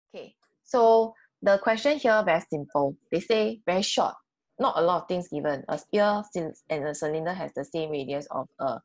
Okay, so the question here very simple. They say very short, not a lot of things given. A sphere and a cylinder has the same radius of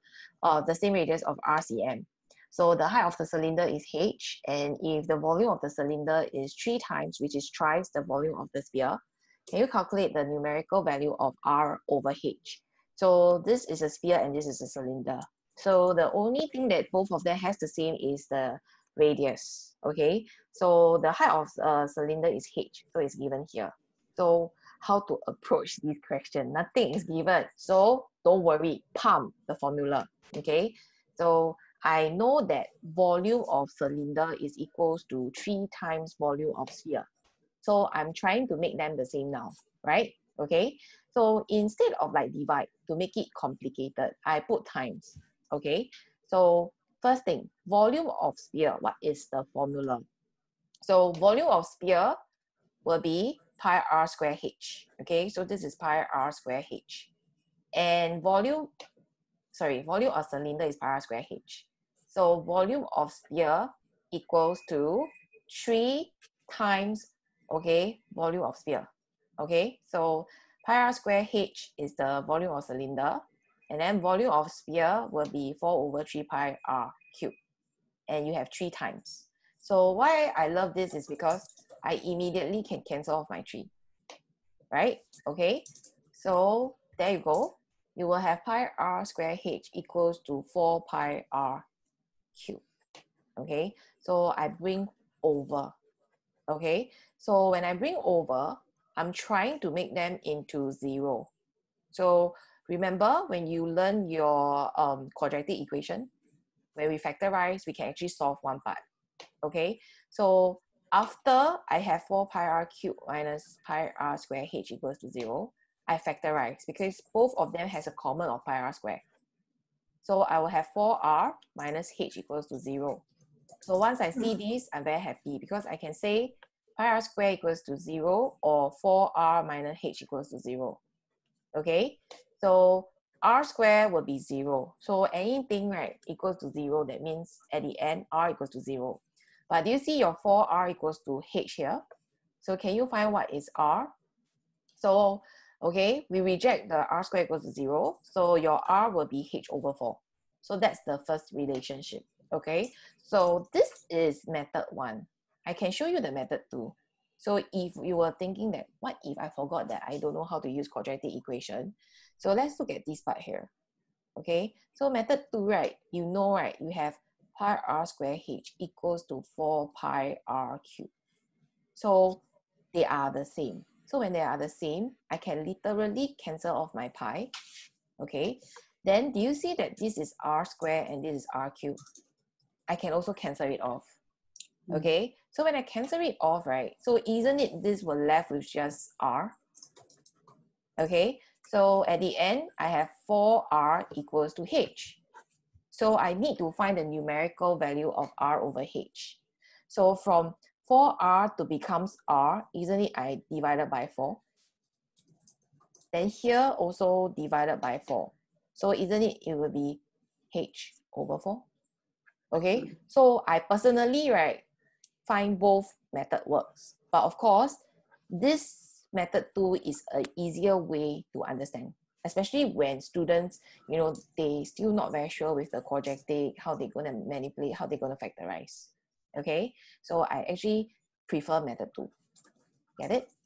RCM. So the height of the cylinder is h, and if the volume of the cylinder is 3 times, which is thrice the volume of the sphere, can you calculate the numerical value of R over h? So this is a sphere and this is a cylinder. So the only thing that both of them has the same is the radius. Okay, so the height of a cylinder is h, so it's given here. So how to approach this question? Nothing is given, so don't worry, pump the formula. Okay, so I know that volume of cylinder is equals to 3 times volume of sphere. So I'm trying to make them the same now, right? Okay, so instead of like divide, to make it complicated, I put times. Okay, so first thing, volume of sphere, what is the formula? So volume of sphere will be pi r square h. Okay, so this is pi r square h. And volume of cylinder is pi r square h. So volume of sphere equals to 3 times, okay, volume of sphere. Okay, so pi r square h is the volume of cylinder, and then volume of sphere will be 4 over 3 pi r cubed. And you have 3 times. So why I love this is because I immediately can cancel off my 3, right? Okay, so there you go. You will have pi r square h equals to 4 pi r cubed. Okay, so I bring over. Okay, so when I bring over, I'm trying to make them into 0. So remember when you learn your quadratic equation, when we factorize, we can actually solve one part. Okay, so after I have 4 pi r cubed minus pi r square h equals to 0, I factorize because both of them has a common of pi r square. So I will have 4r minus h equals to 0. So once I see this, I'm very happy because I can say pi r square equals to 0 or 4r minus h equals to 0. Okay, so r square will be 0. So anything, right, equals to 0, that means at the end, r equals to 0. But do you see your 4r equals to h here? So can you find what is r? So, okay, we reject the r square equals to 0. So your r will be h over 4. So that's the first relationship. Okay, so this is method 1. I can show you the method 2. So if you were thinking that, what if I forgot that I don't know how to use quadratic equation? So let's look at this part here. Okay, so method 2, right, you know, right, you have pi r square h equals to 4 pi r cubed. So they are the same. So when they are the same, I can literally cancel off my pi. Okay, then do you see that this is r square and this is r cubed? I can also cancel it off. Okay, so when I cancel it off, right, so isn't it this will left with just r? Okay, so at the end, I have 4r equals to h. So I need to find the numerical value of r over h. So from 4r to becomes r, isn't it I divided by 4? Then here also divided by 4. So isn't it will be h over 4? Okay, so I personally, right, find both method works. But of course, this method 2 is an easier way to understand, especially when students, you know, they still not very sure with the quadratic, how they're going to manipulate, how they're going to factorize. Okay, so I actually prefer method 2. Get it?